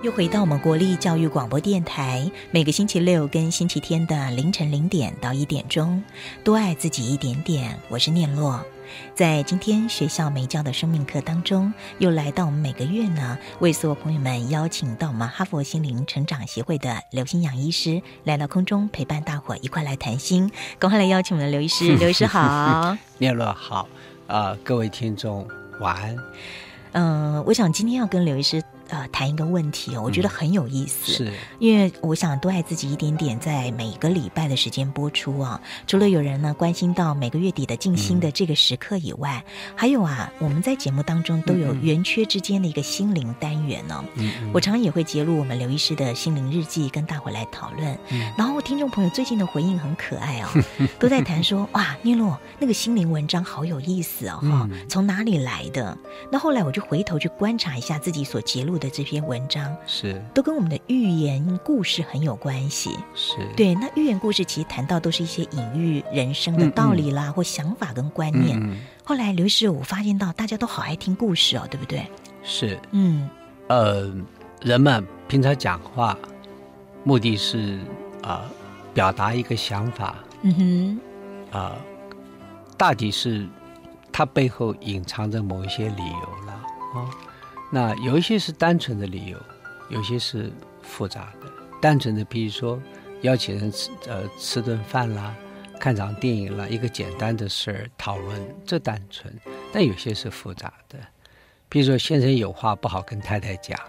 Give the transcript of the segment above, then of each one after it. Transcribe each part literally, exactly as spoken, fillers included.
又回到我们国立教育广播电台，每个星期六跟星期天的凌晨零点到一点钟，多爱自己一点点。我是念洛，在今天学校没教的生命课当中，又来到我们每个月呢，为所有朋友们邀请到我们哈佛心灵成长协会的刘新阳医师来到空中陪伴大伙一块来谈心。赶快来邀请我们的刘医师。刘医师好。 念洛好、呃、各位听众晚安。 嗯、呃，我想今天要跟刘医师呃谈一个问题哦，我觉得很有意思， 嗯、是因为我想多爱自己一点点，在每个礼拜的时间播出啊。除了有人呢关心到每个月底的静心的这个时刻以外，嗯、还有啊，我们在节目当中都有圆缺之间的一个心灵单元哦。嗯嗯，我常常也会揭露我们刘医师的心灵日记，跟大伙来讨论。嗯、然后听众朋友最近的回应很可爱哦，都在谈说哇，念洛那个心灵文章好有意思哦，哈、嗯，从哪里来的？那后来我就回头去观察一下自己所揭露的这篇文章， 是都跟我们的寓言故事很有关系。 是对，那寓言故事其实谈到都是一些隐喻人生的道理啦，嗯嗯或想法跟观念。嗯嗯后来刘医师，我发现到大家都好爱听故事哦，对不对？ 是， 嗯， 呃，人们平常讲话，目的是啊、呃、表达一个想法，嗯哼，啊、呃，大抵是它背后隐藏着某一些理由了啊。哦那有一些是单纯的理由，有些是复杂的。单纯的，比如说邀请人吃呃吃顿饭啦，看场电影啦，一个简单的事儿讨论，这单纯。但有些是复杂的，比如说先生有话不好跟太太讲，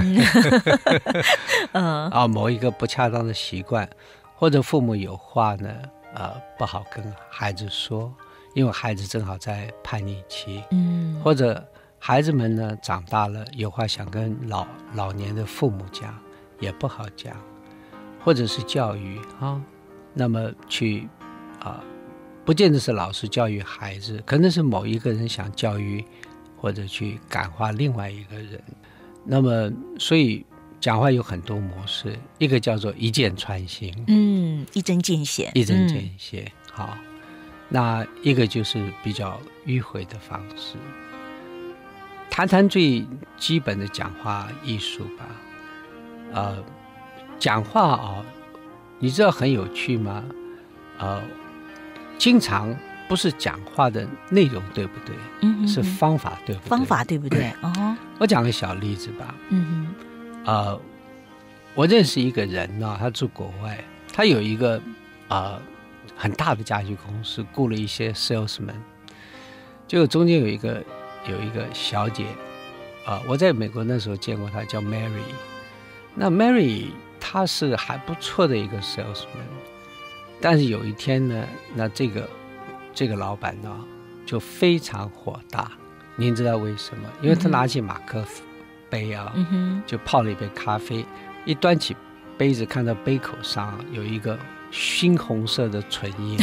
嗯、啊，某一个不恰当的习惯，或者父母有话呢，呃，不好跟孩子说，因为孩子正好在叛逆期，嗯，或者。孩子们呢长大了，有话想跟老老年的父母讲，也不好讲，或者是教育啊，那么去啊，不见得是老师教育孩子，可能是某一个人想教育或者去感化另外一个人。那么，所以讲话有很多模式，一个叫做一箭穿心，嗯， 一针见血， 一针见血。嗯、好，那一个就是比较迂回的方式。谈谈最基本的讲话艺术吧，呃，讲话啊，你知道很有趣吗？呃，经常不是讲话的内容对不对？嗯哼哼，是方法对不对？ 方法对不对？哦， 我讲个小例子吧。嗯哼，呃，我认识一个人呢、啊，他住国外，他有一个呃很大的家具公司，雇了一些 salesman， 结果中间有一个。有一个小姐啊、呃，我在美国那时候见过她，叫 Mary。那 Mary 她是还不错的一个 salesman， 但是有一天呢，那这个这个老板呢就非常火大。您知道为什么？因为他拿起马克杯啊，嗯、就泡了一杯咖啡，一端起杯子，看到杯口上有一个猩红色的唇印，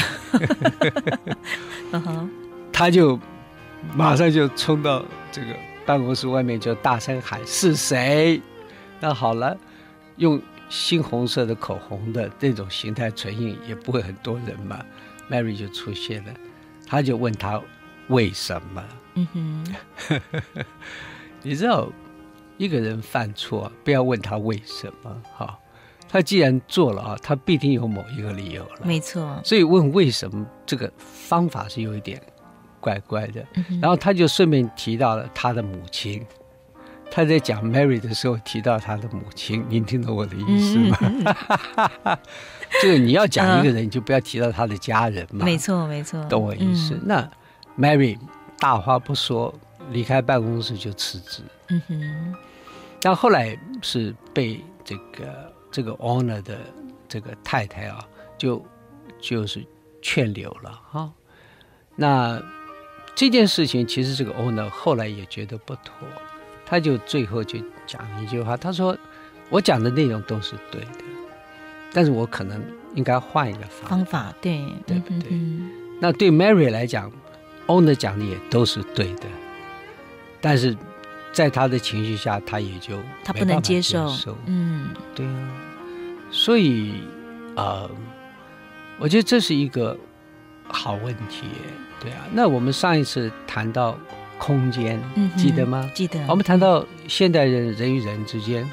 他就。马上就冲到这个办公室外面，就大声喊是谁？那好了，用猩红色的口红的这种形态唇印也不会很多人嘛。Mary 就出现了，他就问他为什么？嗯哼，你知道一个人犯错，不要问他为什么，哈，他既然做了啊，他必定有某一个理由了。 没错， 所以问为什么这个方法是有一点。怪怪的，然后他就顺便提到了他的母亲。他在讲 Mary 的时候提到他的母亲，您听懂我的意思吗？嗯、这个你要讲一个人，你就不要提到他的家人嘛。 没错，没错， 懂我意思。嗯、那 Mary 大话不说，离开办公室就辞职。嗯哼。但后来是被这个这个 owner 的这个太太啊，就就是劝留了哈。那这件事情其实这个 owner 后来也觉得不妥，他就最后就讲一句话，他说我讲的内容都是对的，但是我可能应该换一个方法， 方法对对不对？嗯、那对 Mary 来讲 owner 讲的也都是对的，但是在他的情绪下他也就他不能接受， 嗯，对啊，所以呃，我觉得这是一个好问题耶。对啊，那我们上一次谈到空间、嗯、记得吗？ 记得。 我们谈到现代人人与人之间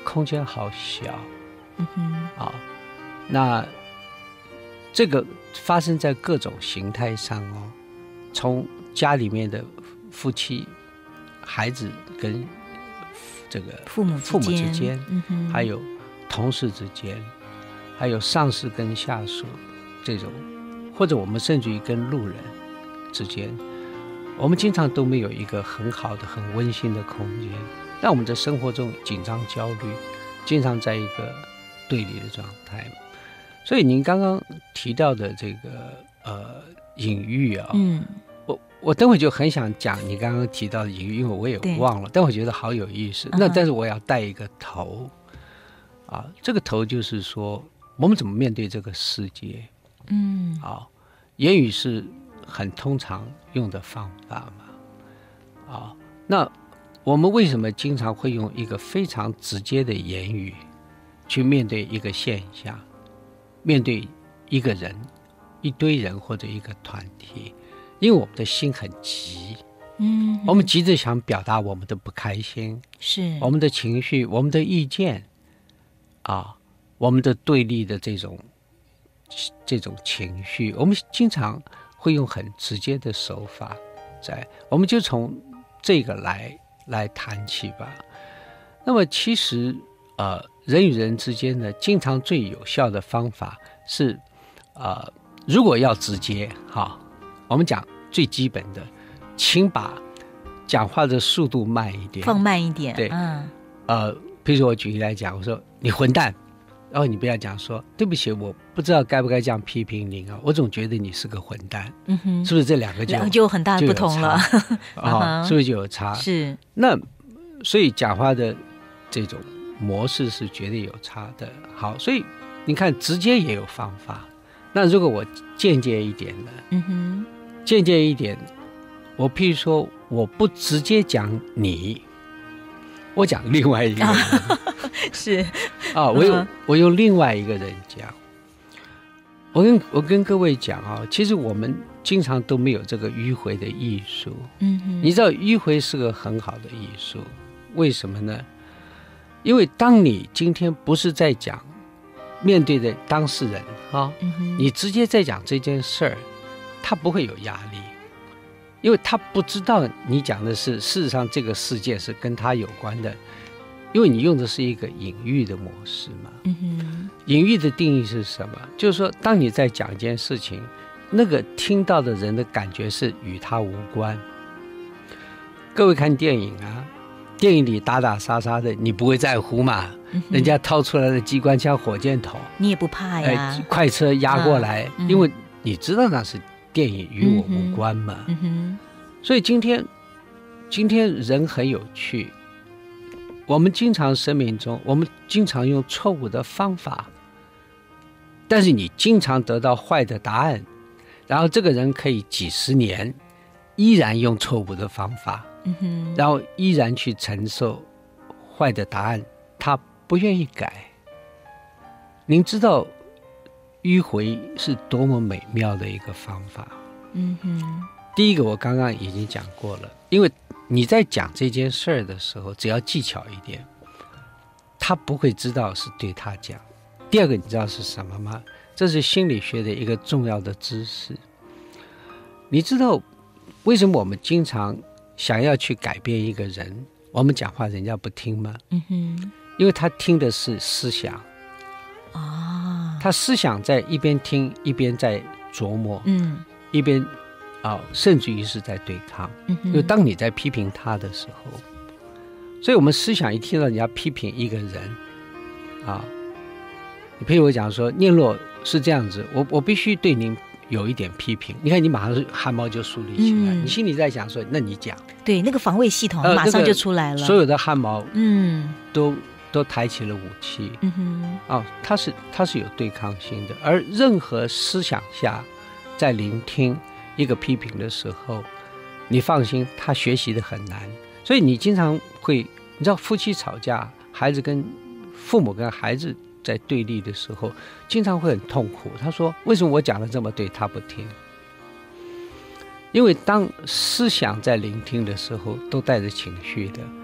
空间好小， 嗯哼， 啊，那这个发生在各种形态上哦，从家里面的夫妻、孩子跟这个父母父母之间， 嗯哼， 还有同事之间，还有上司跟下属这种，或者我们甚至于跟路人之间，我们经常都没有一个很好的、很温馨的空间，让我们在生活中紧张、焦虑，经常在一个对立的状态。所以您刚刚提到的这个呃隐喻啊， 嗯， 我我等会就很想讲你刚刚提到的隐喻，因为我也忘了，但我觉得好有意思。那但是我要带一个头啊，这个头就是说我们怎么面对这个世界。 嗯， 啊，言语是很通常用的方法嘛，啊，那我们为什么经常会用一个非常直接的言语去面对一个现象，面对一个人、一堆人或者一个团体？因为我们的心很急， 嗯， 我们急着想表达我们的不开心， 是我们的情绪、我们的意见，啊，我们的对立的这种。这种情绪，我们经常会用很直接的手法在，我们就从这个来来谈起吧。那么其实呃，人与人之间呢，经常最有效的方法是呃，如果要直接哈，我们讲最基本的，请把讲话的速度慢一点， 放慢一点， 对， 嗯， 呃，比如说我举例来讲，我说你混蛋。然后你不要讲说对不起，我不知道该不该这样批评您啊，我总觉得你是个混蛋， 嗯哼， 是不是这两个就两个就有很大的不同了啊、哦？是不是就有差？ 是。 那所以讲话的这种模式是绝对有差的。好，所以你看直接也有方法。那如果我间接一点呢？ 嗯哼， 间接一点，我譬如说我不直接讲你，我讲另外一个人。 是啊，我用我用另外一个人讲，我跟我跟各位讲啊，其实我们经常都没有这个迂回的艺术。 嗯哼， 你知道迂回是个很好的艺术，为什么呢？因为当你今天不是在讲面对的当事人啊， 嗯哼， 你直接在讲这件事儿，他不会有压力，因为他不知道你讲的是事实上这个事件是跟他有关的。因为你用的是一个隐喻的模式嘛， 嗯哼， 隐喻的定义是什么？就是说，当你在讲一件事情，那个听到的人的感觉是与他无关。各位看电影啊，电影里打打杀杀的，你不会在乎嘛？嗯、人家掏出来的机关枪、火箭筒， 你也不怕呀？ 哎、快车压过来、啊嗯，因为你知道那是电影，与我无关嘛。 嗯哼， 所以今天，今天人很有趣。我们经常生命中，我们经常用错误的方法，但是你经常得到坏的答案，然后这个人可以几十年依然用错误的方法， 嗯哼， 然后依然去承受坏的答案，他不愿意改。您知道迂回是多么美妙的一个方法。 嗯哼， 第一个我刚刚已经讲过了，因为你在讲这件事儿的时候，只要技巧一点，他不会知道是对他讲。第二个你知道是什么吗？这是心理学的一个重要的知识。你知道为什么我们经常想要去改变一个人，我们讲话人家不听吗？ 嗯哼， 因为他听的是思想啊， 他思想在一边听一边在琢磨， 嗯，一边啊，甚至于是在对抗。 嗯， 因为当你在批评他的时候，所以我们思想一听到人家批评一个人啊，你譬如我讲说念洛是这样子，我我必须对您有一点批评。你看你马上汗毛就竖立起来，嗯、你心里在想说，那你讲， 对，那个防卫系统马上就出来了，呃那个、 所有的汗毛， 嗯， 都都抬起了武器， 嗯哼， 啊，它是它是有对抗性的，而任何思想下，在聆听一个批评的时候，你放心，他学习的很难。所以你经常会，你知道夫妻吵架，孩子跟父母跟孩子在对立的时候，经常会很痛苦。他说：“为什么我讲的这么对，他不听？”因为当思想在聆听的时候，都带着情绪的，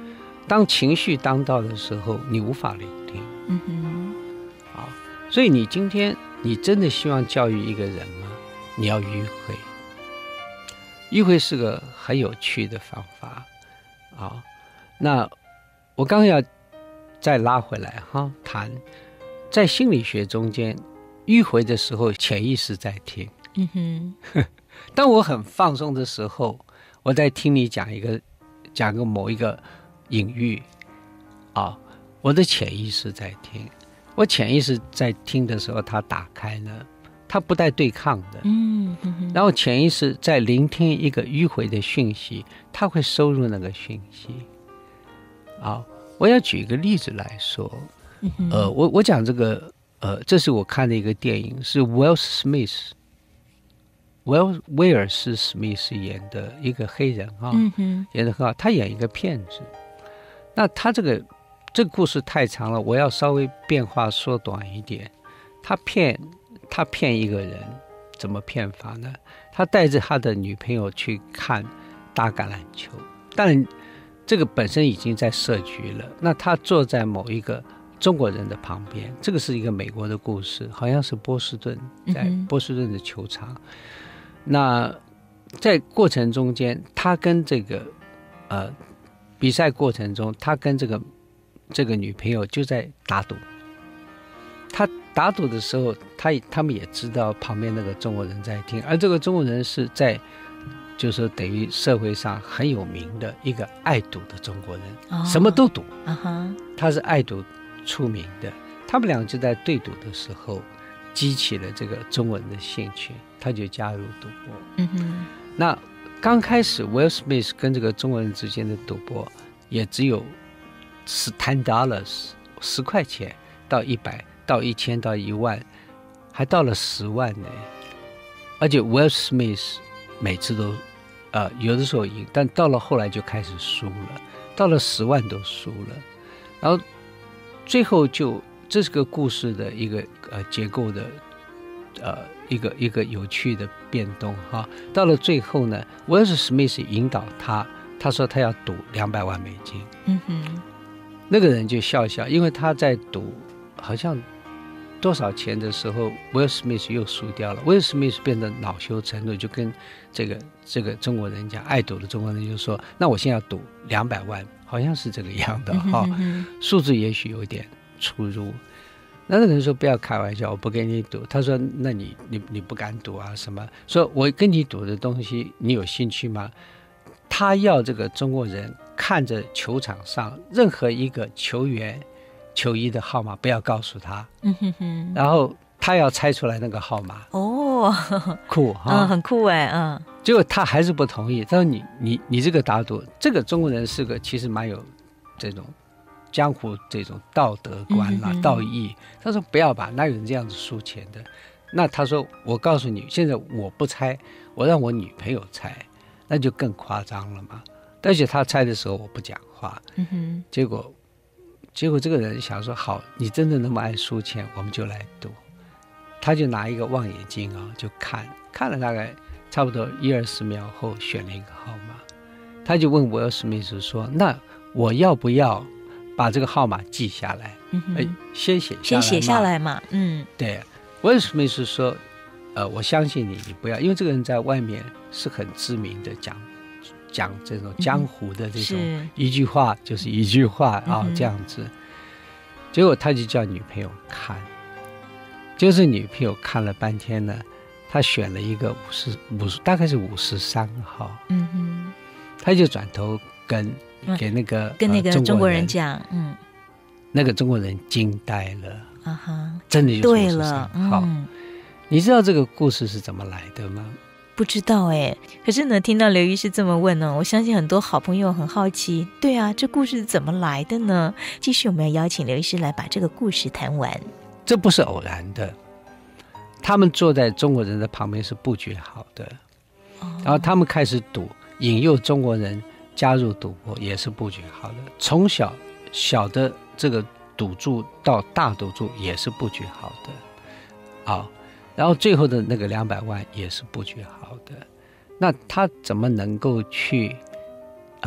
当情绪当道的时候，你无法聆听。 嗯哼， 好，所以你今天你真的希望教育一个人吗？你要迂回，迂回是个很有趣的方法。好，那我刚刚要再拉回来哈，谈在心理学中间，迂回的时候，潜意识在听。 嗯哼， 当我很放松的时候，我在听你讲一个讲个某一个隐喻啊，我的潜意识在听。我潜意识在听的时候，它打开呢，它不带对抗的。 嗯哼， 然后潜意识在聆听一个迂回的讯息，它会收入那个讯息。啊，我要举一个例子来说， 嗯、 呃，我我讲这个，呃，这是我看的一个电影，是 Will Smith。威尔威尔斯史密斯演的一个黑人啊， 嗯哼， 演的很好。他演一个骗子，那他这个这个故事太长了，我要稍微变化缩短一点。他骗他骗一个人，怎么骗法呢？他带着他的女朋友去看打橄榄球，当然这个本身已经在设局了。那他坐在某一个中国人的旁边，这个是一个美国的故事，好像是波士顿，在波士顿的球场。嗯，那在过程中间，他跟这个呃比赛过程中，他跟这个这个女朋友就在打赌。他打赌的时候，他他们也知道旁边那个中国人在听，而这个中国人是在就是等于社会上很有名的一个爱赌的中国人，哦，什么都赌。 啊哈， 他是爱赌出名的。他们俩就在对赌的时候，激起了这个中国人的兴趣。他就加入赌博。 嗯哼， 那刚开始 Will Smith 跟这个中国人之间的赌博也只有十 ten dollars 十块钱到一百到一千到一万，还到了十万呢。而且 Will Smith 每次都呃有的时候赢，但到了后来就开始输了，到了十万都输了。然后最后就这是个故事的一个呃结构的呃。一个一个有趣的变动哈，到了最后呢，威尔史密斯引导他，他说他要赌两百万美金。 嗯哼， 那个人就笑笑，因为他在赌好像多少钱的时候，威尔史密斯又输掉了。威尔史密斯变得恼羞成怒，就跟这个这个中国人讲，爱赌的中国人就说：“那我现在要赌两百万，好像是这个样的哈，嗯，数字也许有点出入。”那那个人说不要开玩笑，我不跟你赌。他说那你你你不敢赌啊什么？说我跟你赌的东西你有兴趣吗？他要这个中国人看着球场上任何一个球员球衣的号码不要告诉他。 嗯哼哼， 然后他要猜出来那个号码。 哦， 酷哈， 嗯，很酷哎，嗯。 结果他还是不同意，他说你你你这个打赌，这个中国人是个其实蛮有这种江湖这种道德观啦，嗯，道义。他说不要吧，哪有人这样子输钱的？那他说我告诉你，现在我不猜，我让我女朋友猜，那就更夸张了嘛。而且他猜的时候我不讲话， 嗯哼， 结果结果这个人想说好，你真的那么爱输钱，我们就来赌。他就拿一个望远镜啊，就看看了大概差不多一二十秒后，选了一个号码。他就问威尔史密斯说：“那我要不要把这个号码记下来？ 嗯哎，先写下来， 先写下来嘛。嗯， 对。威尔史密斯说：“呃，我相信你，你不要，因为这个人在外面是很知名的，讲讲这种江湖的这种， 嗯， 一句话就是一句话啊，哦，这样子。结果他就叫女朋友看，就是女朋友看了半天呢，他选了一个五十五十，大概是五十三号。 嗯哼， 他就转头跟。”给那个、 嗯、跟那个中国人讲， 呃、 嗯， 那个中国人惊呆了， 啊哈， 真的就是五十三了， 好， 嗯， 你知道这个故事是怎么来的吗？ 不知道哎，可是呢，听到刘医师这么问呢，我相信很多好朋友很好奇，对啊，这故事是怎么来的呢？继续我们要邀请刘医师来把这个故事谈完。 这不是偶然的，他们坐在中国人的旁边是布局好的，哦，然后他们开始赌，引诱中国人加入赌博也是布局好的，从小小的这个赌注到大赌注也是布局好的，啊，然后最后的那个两百万也是布局好的。那他怎么能够去啊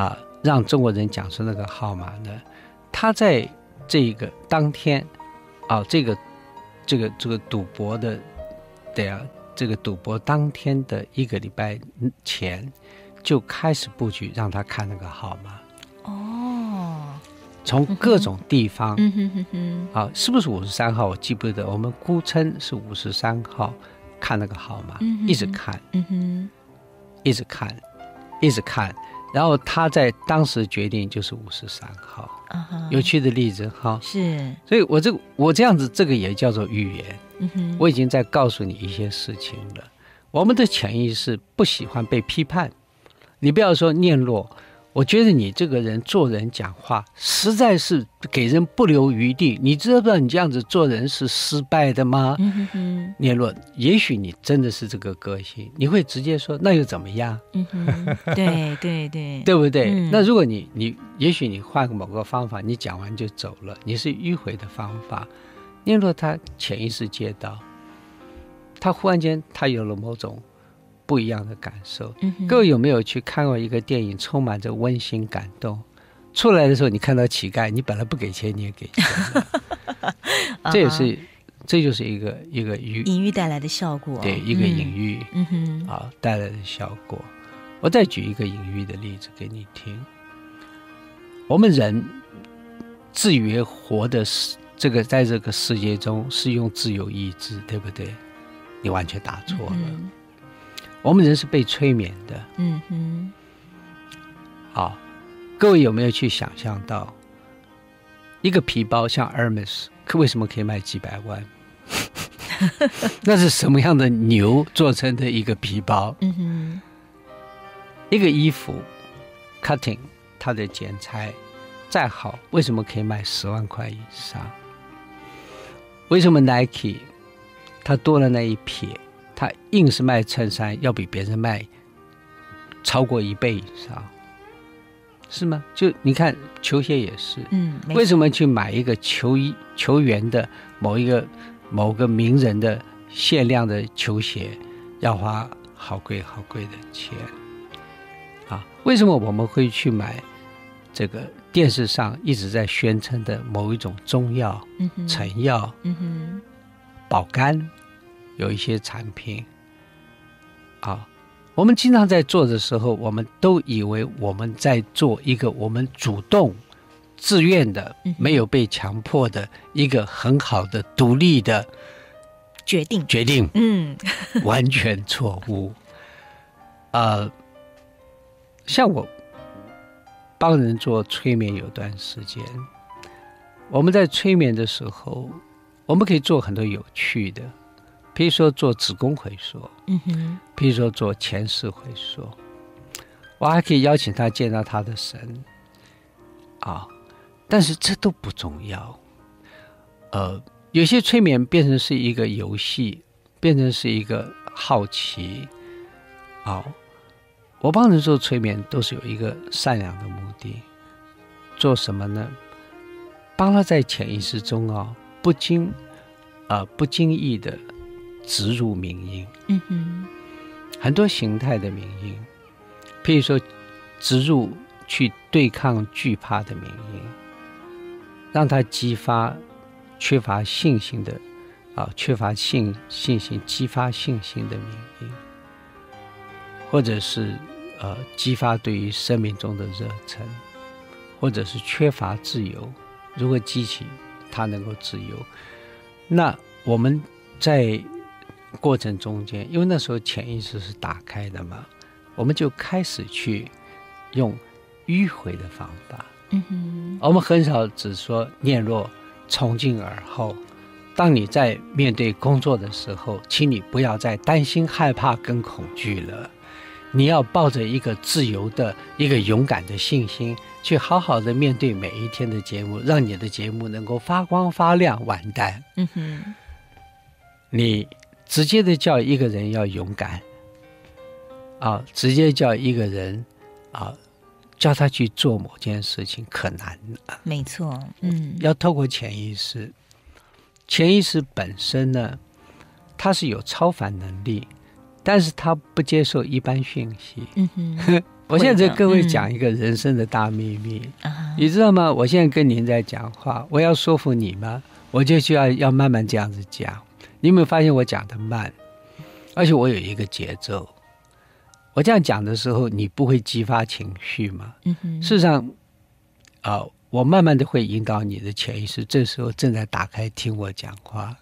让中国人讲出那个号码呢？他在这个当天啊，这个这个这个赌博的，对啊，这个赌博当天的一个礼拜前就开始布局，让他看那个号码。哦，从各种地方，嗯哼哼哼，啊，是不是五十三号？我记不得，我们姑称是五十三号，看那个号码，嗯、一直看，嗯哼，一直看，一直看。然后他在当时决定就是五十三号， uh-huh, 有趣的例子哈， 是， 所以我这我这样子，这个也叫做预言，嗯哼，我已经在告诉你一些事情了。我们的潜意识不喜欢被批判，你不要说念洛，我觉得你这个人做人讲话实在是给人不留余地，你知道你这样子做人是失败的吗？嗯哼哼，念洛，也许你真的是这个个性，你会直接说那又怎么样？嗯哼，对对对， 对不对？嗯、那如果你你也许你换个某个方法，你讲完就走了，你是迂回的方法。念洛他潜意识接到，他忽然间他有了某种不一样的感受、嗯、各位有没有去看过一个电影充满着温馨感动，出来的时候你看到乞丐，你本来不给钱你也给钱这也是这就是一个一个隐喻带来的效果， 对，一个隐喻、嗯嗯啊、带来的效果。我再举一个隐喻的例子给你听。我们人自以为活的这个在这个世界中是用自由意志，对不对？你完全打错了、嗯、我们人是被催眠的。嗯哼。好，各位有没有去想象到一个皮包像 Hermes 可为什么可以卖几百万那是什么样的牛做成的一个皮包？嗯哼。一个衣服 cutting 它的剪裁再好，为什么可以卖十万块以上？为什么 Nike 它多了那一撇，它硬是卖衬衫要比别人卖超过一倍以上，是吗？就你看球鞋也是，嗯，为什么去买一个球衣球员的某一个某个名人的限量的球鞋要花好贵好贵的钱啊？为什么我们会去买这个电视上一直在宣称的某一种中药、嗯、成药、嗯、保肝有一些产品啊？我们经常在做的时候，我们都以为我们在做一个我们主动自愿的、嗯、没有被强迫的一个很好的独立的决定决定，嗯，完全错误。呃，像我帮人做催眠有段时间，我们在催眠的时候，我们可以做很多有趣的，比如说做子宫回溯，嗯哼，比如说做前世回溯，我还可以邀请他见到他的神啊，但是这都不重要。呃，有些催眠变成是一个游戏，变成是一个好奇啊。我帮人做催眠都是有一个善良的目的，做什么呢？帮他在潜意识中啊，不经啊、呃、不经意的植入冥音，嗯哼，很多形态的冥音，譬如说植入去对抗惧怕的冥音，让他激发缺乏信心的啊缺乏信信心激发信心的冥音，或者是呃激发对于生命中的热忱，或者是缺乏自由，如何激起他能够自由？那我们在过程中间，因为那时候潜意识是打开的嘛，我们就开始去用迂回的方法。嗯哼，我们很少只说念若从今而后，当你在面对工作的时候，请你不要再担心害怕跟恐惧了，你要抱着一个自由的一个勇敢的信心，去好好的面对每一天的节目，让你的节目能够发光发亮。完蛋，嗯哼，你直接的叫一个人要勇敢啊，直接叫一个人啊，叫他去做某件事情可难了。 没错，嗯， 要透过潜意识，潜意识本身呢，它是有超凡能力，但是它不接受一般讯息。嗯哼， 我现在跟各位讲一个人生的大秘密，嗯、你知道吗？我现在跟您在讲话，我要说服你吗？我就需要要慢慢这样子讲。你有没有发现我讲得慢，而且我有一个节奏？我这样讲的时候，你不会激发情绪吗？嗯哼。事实上，啊、呃，我慢慢的会引导你的潜意识，这时候正在打开听我讲话。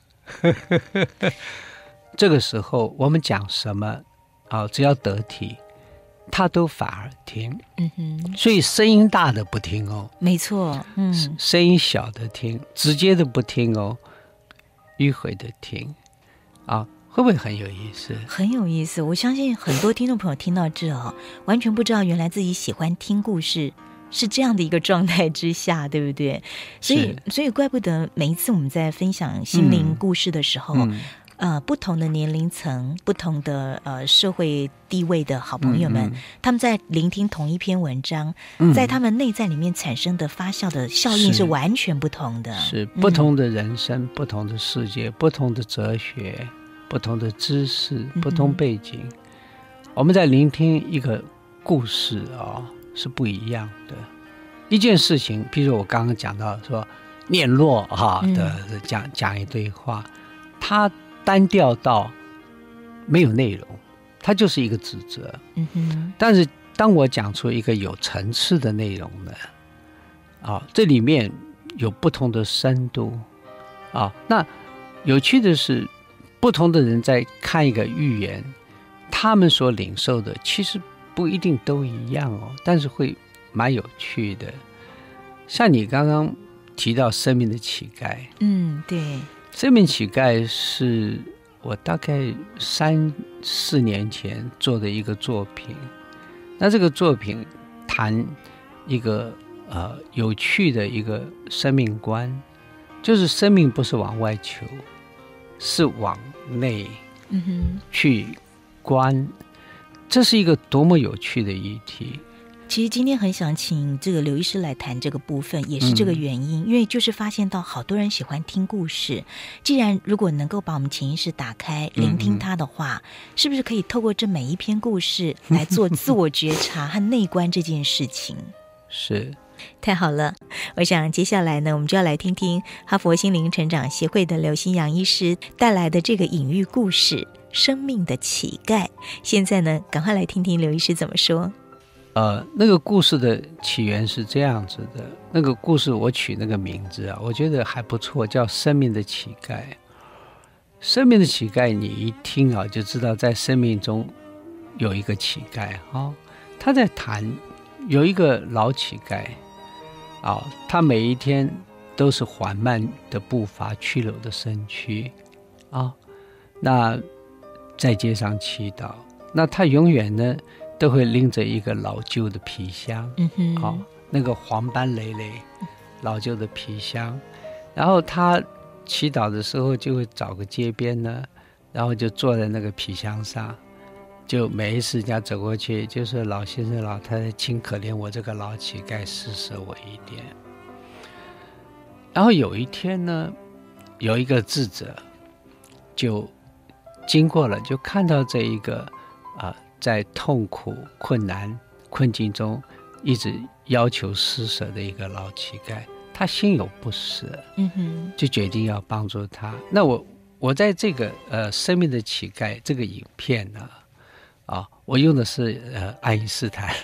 这个时候，我们讲什么啊、呃，只要得体。他都反而听，嗯哼，所以声音大的不听哦， 没错，嗯， 声音小的听，直接的不听哦，迂回的听，啊，会不会很有意思？ 很有意思，我相信很多听众朋友听到这哦，完全不知道原来自己喜欢听故事是这样的一个状态之下，对不对？所以，所以怪不得每一次我们在分享心灵故事的时候。嗯嗯呃，不同的年龄层、不同的呃社会地位的好朋友们，嗯嗯他们在聆听同一篇文章，嗯、在他们内在里面产生的发酵的效应是完全不同的。 是不同的人生、嗯、不同的世界、不同的哲学、不同的知识、不同背景，嗯、我们在聆听一个故事啊、哦，是不一样的。一件事情，譬如我刚刚讲到说念落哈的讲、嗯、讲一堆话，他。单调到没有内容，它就是一个指责。嗯哼。但是当我讲出一个有层次的内容呢，啊，这里面有不同的深度，啊，那有趣的是，不同的人在看一个寓言，他们所领受的其实不一定都一样哦，但是会蛮有趣的。像你刚刚提到生命的乞丐， 嗯，对。 生命乞丐是我大概三四年前做的一个作品。那这个作品谈一个呃有趣的一个生命观，就是生命不是往外求，是往内去观。嗯、这是一个多么有趣的议题。 其实今天很想请这个刘医师来谈这个部分，也是这个原因、嗯、因为就是发现到好多人喜欢听故事，既然如果能够把我们潜意识打开聆听它的话、嗯、是不是可以透过这每一篇故事来做自我觉察和内观这件事情？ 是， 太好了。我想接下来呢，我们就要来听听哈佛心灵成长协会的刘新阳医师带来的这个隐喻故事生命的乞丐。现在呢，赶快来听听刘医师怎么说。 呃，那个故事的起源是这样子的，那个故事我取那个名字啊，我觉得还不错，叫生命的乞丐。生命的乞丐，你一听啊，就知道在生命中有一个乞丐啊、哦，他在谈有一个老乞丐啊、哦，他每一天都是缓慢的步伐，曲柔的身躯啊、哦，那在街上祈祷，那他永远呢都会拎着一个老旧的皮箱，嗯哼，好、哦，那个黄斑累累老旧的皮箱，然后他祈祷的时候就会找个街边呢，然后就坐在那个皮箱上，就每一次人家走过去就说老先生老太太请可怜我这个老乞丐，施舍我一点。然后有一天呢，有一个智者就经过了，就看到这一个啊、呃在痛苦困难困境中一直要求施舍的一个老乞丐，他心有不舍，嗯哼，就决定要帮助他。那我我在这个呃生命的乞丐这个影片呢，啊，我用的是呃爱因斯坦，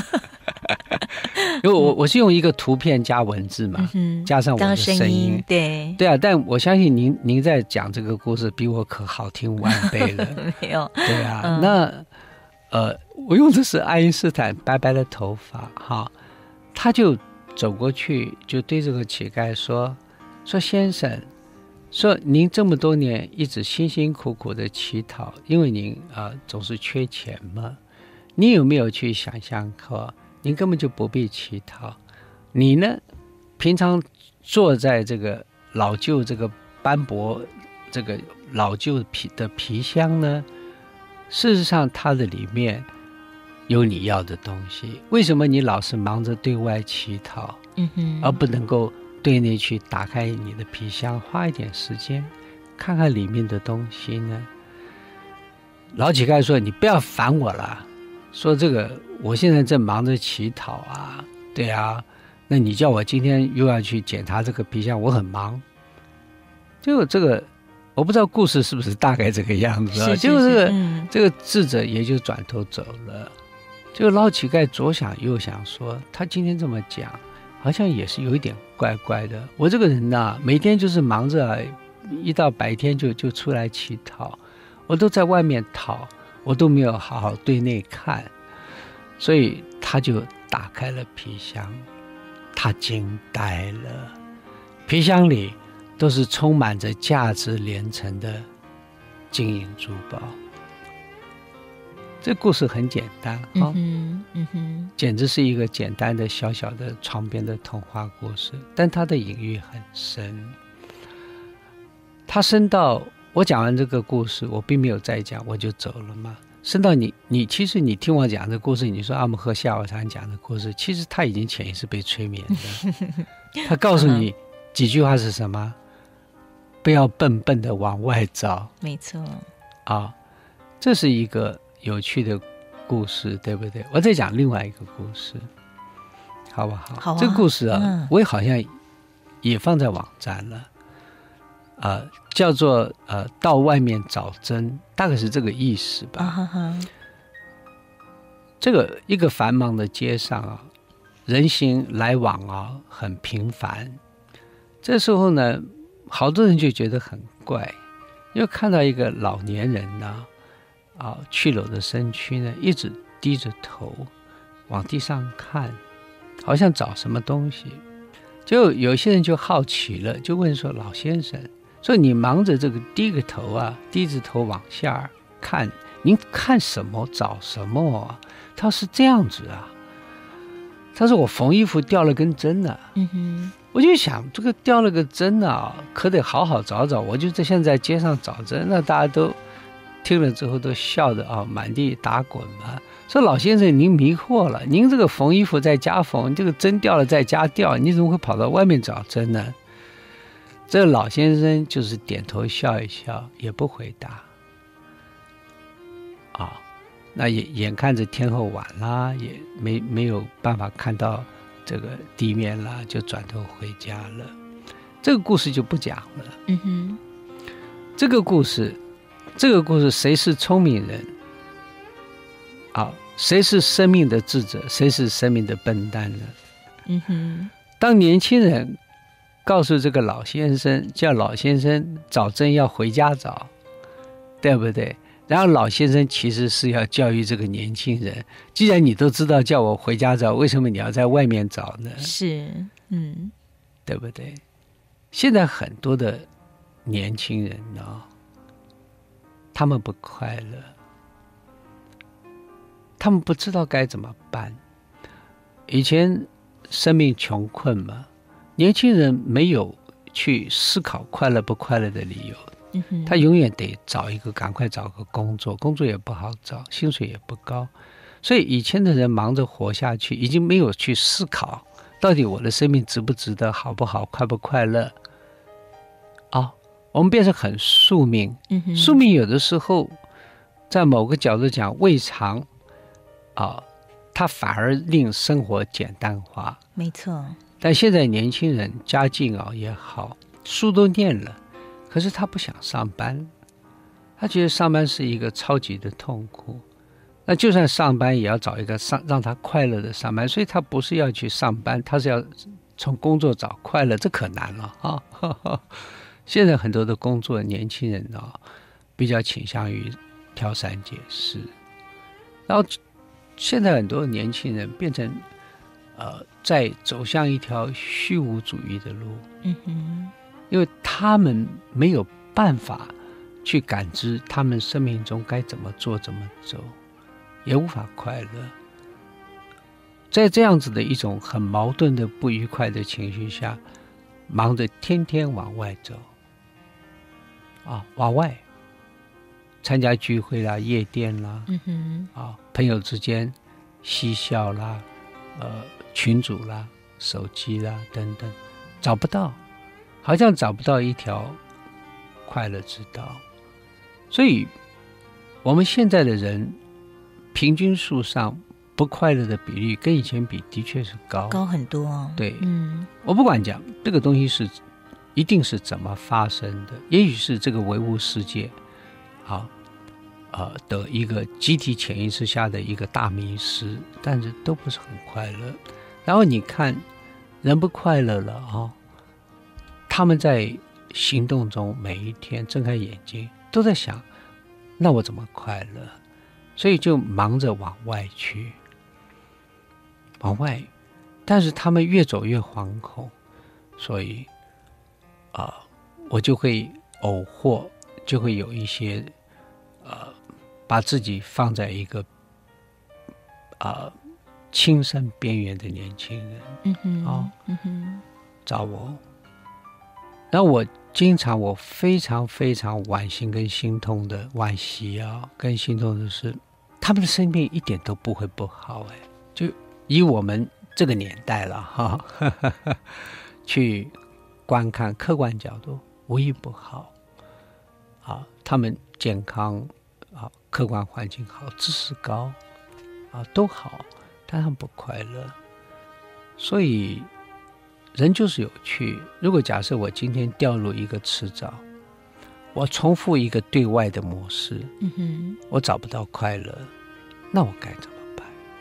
因为我我是用一个图片加文字嘛，嗯、加上我的声音，声音对对啊，但我相信您您在讲这个故事比我可好听万倍了， 没有， 对啊，嗯、那。呃，我用的是爱因斯坦白白的头发哈，他就走过去，就对这个乞丐说：“说先生，说您这么多年一直辛辛苦苦的乞讨，因为您啊、呃、总是缺钱嘛，你有没有去想象过，您根本就不必乞讨，你呢，平常坐在这个老旧这个斑驳这个老旧皮的皮箱呢？”事实上它的里面有你要的东西，为什么你老是忙着对外乞讨，嗯哼，而不能够对内去打开你的皮箱，花一点时间看看里面的东西呢？老乞丐说：“你不要烦我了， 说这个我现在正忙着乞讨啊，对啊，那你叫我今天又要去检查这个皮箱，我很忙。结果这个我不知道故事是不是大概这个样子啊？结果这个、嗯、这个智者也就转头走了。这个老乞丐左想右想说，他今天这么讲，好像也是有一点怪怪的。我这个人呐、啊，每天就是忙着，一到白天就就出来乞讨，我都在外面讨，我都没有好好对内看，所以他就打开了皮箱，他惊呆了，皮箱里都是充满着价值连城的金银珠宝。这故事很简单、哦嗯嗯嗯、简直是一个简单的小小的床边的童话故事，但它的隐喻很深。它深到我讲完这个故事，我并没有再讲，我就走了嘛。深到你你其实你听我讲这个故事，你说阿姆喝下午茶讲的故事，其实他已经潜意识被催眠的。他告诉你几句话是什么？不要笨笨的往外找。 没错啊，这是一个有趣的故事，对不对？我再讲另外一个故事，好不好？ 好啊。 这个故事啊， 嗯、 我也好像也放在网站了，呃，叫做呃到外面找针，大概是这个意思吧。啊、哈哈这个一个繁忙的街上啊，人行来往啊很频繁，这时候呢，好多人就觉得很怪，因为看到一个老年人呢。啊，去了的身躯呢，一直低着头往地上看，好像找什么东西。就有些人就好奇了，就问说：“老先生，说你忙着这个低个头啊，低着头往下看，您看什么？找什么啊？”他说：“是这样子啊。”他说：“我缝衣服掉了根针啊。”嗯哼，我就想，这个掉了个针啊，可得好好找找。我就在现在街上找针，那大家都。听了之后都笑得啊满地打滚嘛，说老先生您迷惑了，您这个缝衣服在家缝，这个针掉了在家掉，你怎么会跑到外面找针呢？这个老先生就是点头笑一笑，也不回答。啊，那也眼看着天后晚啦，也没没有办法看到这个地面啦，就转头回家了。这个故事就不讲了。嗯哼，这个故事。这个故事谁是聪明人啊？谁是生命的智者？谁是生命的笨蛋呢？嗯哼。当年轻人告诉这个老先生，叫老先生找针要回家找，对不对？然后老先生其实是要教育这个年轻人，既然你都知道叫我回家找，为什么你要在外面找呢？ 是，嗯， 对不对？现在很多的年轻人呢、哦。他们不快乐，他们不知道该怎么办。以前生命穷困嘛，年轻人没有去思考快乐不快乐的理由，嗯、他永远得找一个赶快找个工作，工作也不好找，薪水也不高，所以以前的人忙着活下去，已经没有去思考到底我的生命值不值得，好不好，快不快乐啊。哦，我们变成很宿命，嗯、宿命有的时候在某个角度讲未尝啊，它反而令生活简单化。 没错。 但现在年轻人家境啊也好，书都念了，可是他不想上班，他觉得上班是一个超级的痛苦。那就算上班，也要找一个上让他快乐的上班，所以他不是要去上班，他是要从工作找快乐，这可难了啊！呵呵，现在很多的工作，年轻人啊、哦，比较倾向于挑三拣四，然后现在很多年轻人变成呃，在走向一条虚无主义的路。嗯哼，因为他们没有办法去感知他们生命中该怎么做、怎么走，也无法快乐。在这样子的一种很矛盾的不愉快的情绪下，忙着天天往外走。啊，往外参加聚会啦、夜店啦，嗯哼，啊，朋友之间嬉笑啦，呃，群组啦、手机啦等等，找不到，好像找不到一条快乐之道。所以，我们现在的人平均数上不快乐的比例跟以前比的确是高高很多、哦、 对， 嗯， 我不管讲这个东西是一定是怎么发生的，也许是这个唯物世界啊呃的一个集体潜意识下的一个大迷失，但是都不是很快乐。然后你看人不快乐了啊、哦，他们在行动中每一天睁开眼睛都在想，那我怎么快乐？所以就忙着往外去，往外，但是他们越走越惶恐，所以啊、呃，我就会偶获就会有一些呃，把自己放在一个啊、呃、轻生边缘的年轻人， 嗯哼， 哦， 嗯哼， 找我。然后我经常我非常非常惋惜跟心痛的惋惜啊，跟心痛的是，他们的生命一点都不会不好哎，就以我们这个年代了哈，呵呵呵去观看客观角度，无一不好啊，他们健康啊，客观环境好，知识高啊，都好，但他们不快乐，所以。人就是有趣，如果假设我今天掉入一个池沼，我重复一个对外的模式， 嗯哼，我找不到快乐，那我该怎么办？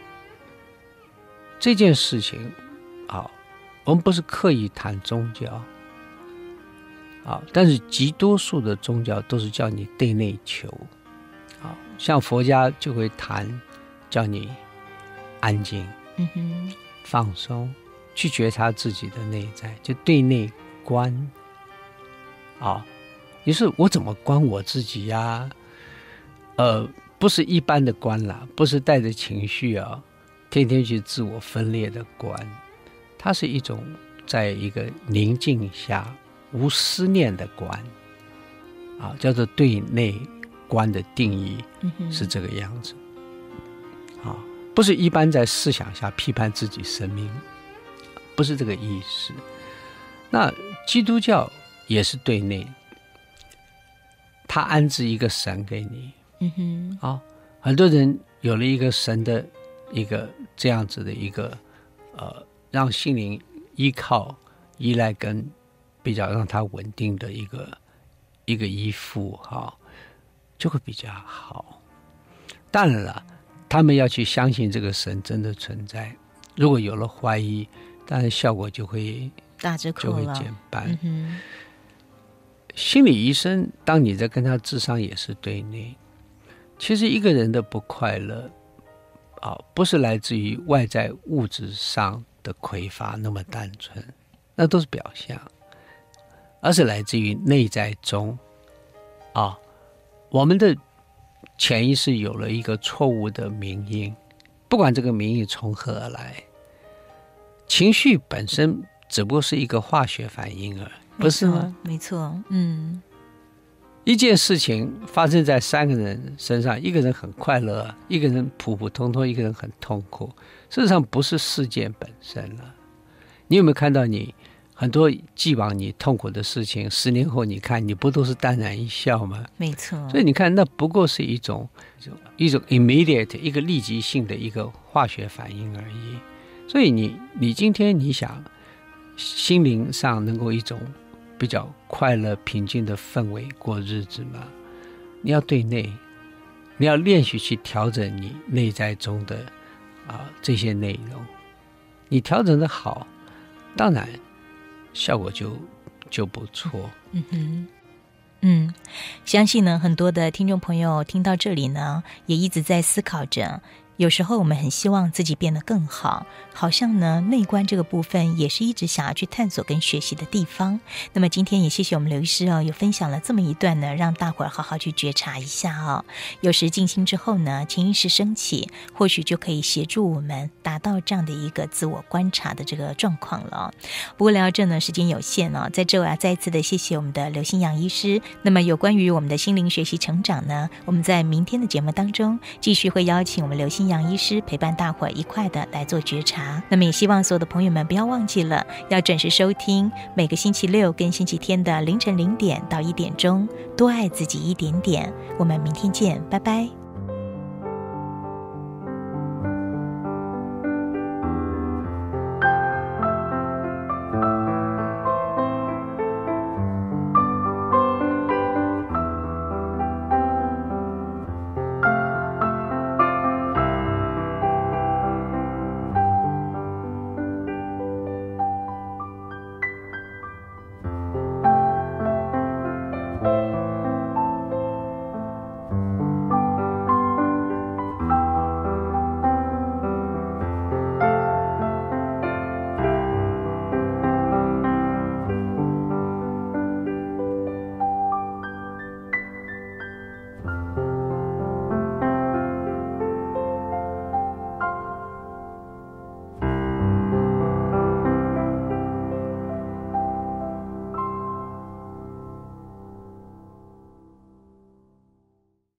这件事情啊，我们不是刻意谈宗教啊，但是极多数的宗教都是叫你对内求啊，像佛家就会谈叫你安静， 嗯哼， 放松，去觉察自己的内在，就对内观啊。你说我怎么观我自己呀、啊？呃，不是一般的观啦，不是带着情绪啊，天天去自我分裂的观，它是一种在一个宁静下无思念的观啊，叫做对内观的定义是这个样子、嗯、啊，不是一般在思想下批判自己生命。不是这个意思。那基督教也是对内，他安置一个神给你， 嗯哼， 啊、哦，很多人有了一个神的一个这样子的一个呃，让心灵依靠、依赖跟比较让它稳定的一个一个依附，哈、哦，就会比较好。当然了，他们要去相信这个神真的存在，如果有了怀疑。当然效果就会大折扣了， 就会减半、 嗯、 心理医生当你在跟他諮商也是对内，其实一个人的不快乐、啊、不是来自于外在物质上的匮乏那么单纯，那都是表象，而是来自于内在中啊，我们的潜意识有了一个错误的名义，不管这个名义从何而来，情绪本身只不过是一个化学反应而已，不是吗？ 没错，嗯， 一件事情发生在三个人身上，一个人很快乐，一个人普普通通，一个人很痛苦，事实上不是事件本身了。你有没有看到你很多既往你痛苦的事情，十年后你看你不都是淡然一笑吗？ 没错。 所以你看那不过是一种一种 immediate 一个立即性的一个化学反应而已。所以你你今天你想心灵上能够一种比较快乐平静的氛围过日子吗？你要对内，你要练习去调整你内在中的啊、呃、这些内容，你调整的好，当然效果就就不错。 嗯哼，嗯，相信呢很多的听众朋友听到这里呢，也一直在思考着。有时候我们很希望自己变得更好，好像呢内观这个部分也是一直想要去探索跟学习的地方。那么今天也谢谢我们刘医师哦，有分享了这么一段呢，让大伙儿好好去觉察一下哦。有时静心之后呢，潜意识升起，或许就可以协助我们达到这样的一个自我观察的这个状况了哦。不过聊到这呢，时间有限哦，在这啊再一次的谢谢我们的刘欣洋医师。那么有关于我们的心灵学习成长呢，我们在明天的节目当中继续会邀请我们刘欣洋医师陪伴大伙儿一块的来做觉察。那么也希望所有的朋友们不要忘记了，要准时收听每个星期六跟星期天的凌晨零点到一点钟，多爱自己一点点。我们明天见，拜拜。